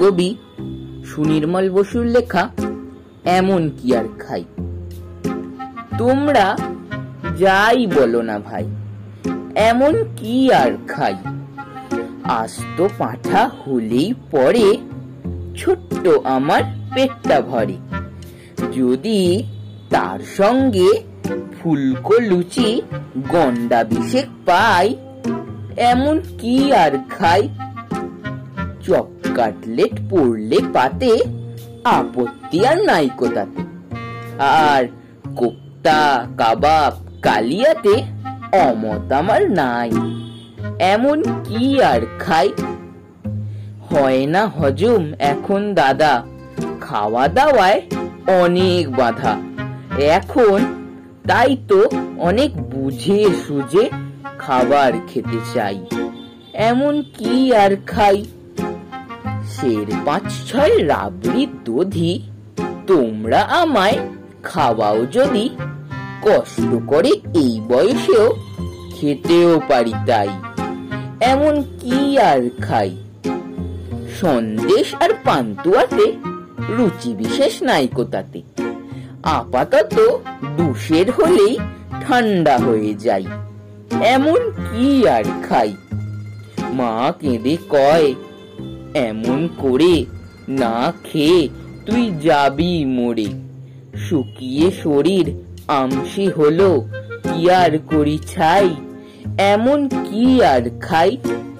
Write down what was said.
কবি সুনির্মল বসুর লেখা এমন কি আর খাই। তোমরা যাই বলো না ভাই, এমন কি আর খাই। আস্ত পাঁঠা হলেই পরে ছোট্ট আমার পেটটা ভরে। যদি তার সঙ্গে ফুলকো লুচি গন্ডা বিশেক পাই, এমন কি আর খাই। চপ কাটলেট পড়লে পাতে, আপত্তি আর নাইকো তাতে। আর কোপ্তা কাবাব কালিয়াতে অমত আমার নাই, এমন কি আর খাই। হয় না হজম এখন দাদা, খাওয়া দাওয়ায় অনেক বাধা। এখন তাই তো অনেক বুঝে সুঝে খাবার খেতে চাই, এমন কি আর খাই। সের ৫-৬ রাবড়ি দধি তোমরা আমায় খাওয়াও যদি, কষ্ট করে এই বয়সেও খেতেও পারি তাই, এমন কি আর খাই। সন্দেশ আর পান্তুয়াতে রুচি বিশেষ নাইকো তাতে। আপাতত দুশের হলেই ঠান্ডা হয়ে যায়, এমন কি আর খাই। মা কেঁদে কয়, এমন করে না খেয়ে তুই যাবি মরে। শুকিয়ে শরীর আমসি হলো, কি আর করি ছাই, এমন কি আর খাই।